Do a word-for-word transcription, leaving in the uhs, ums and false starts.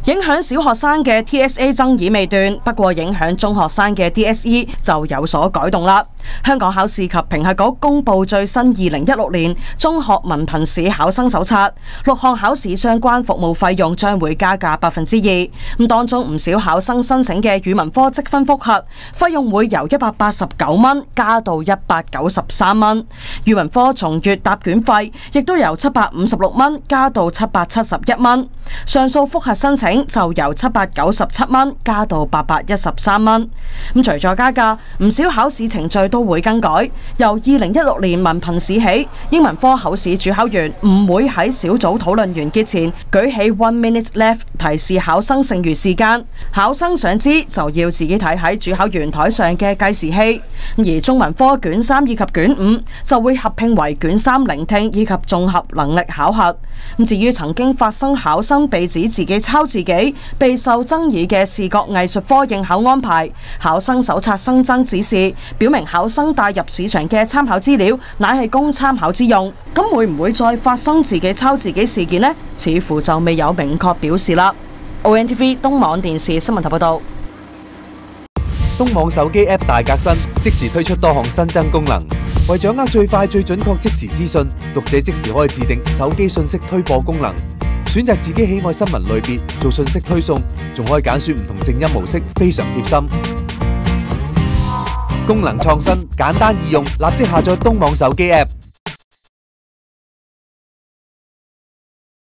影響小學生嘅 T S A 爭議未斷，不過影響中學生嘅 D S E 就有所改動啦。香港考試及評核局公布最新二零一六年中學文憑試考生手冊，六項考試相關服務費用將會加價百分之二。咁當中唔少考生申請嘅語文科積分複核費用會由一百八十九蚊加到一百九十三蚊，語文科從閱答卷費亦都由七百五十六蚊加到七百七十一蚊，上訴複核申請就由七百九十七蚊加到八百一十三蚊。咁除咗加價，唔少考試程序都會更改。由二零一六年文憑試起，英文科考試主考員唔會喺小組討論完結前舉起 one minute left 提示考生剩餘時間，考生想知就要自己睇喺主考員台上嘅計時器。而中文科卷三以及卷五就會合併為卷三聆聽以及綜合能力考核。咁至於曾經發生考生被指自己抄自己，備受爭議嘅視覺藝術科應考安排，考生手冊新增指示，表明考生帶入試場嘅參考資料乃係供參考之用。咁會唔會再發生自己抄自己事件呢？似乎就未有明確表示啦。O N T V 東網電視新聞台報道。 東網手機 App 大革新，即時推出多項新增功能，為掌握最快最準確即時資訊，讀者即時可以自定手機信息推播功能，選擇自己喜愛新聞類別做信息推送，仲可以揀選唔同靜音模式，非常貼心。功能創新，簡單易用，立即下載東網手機 App。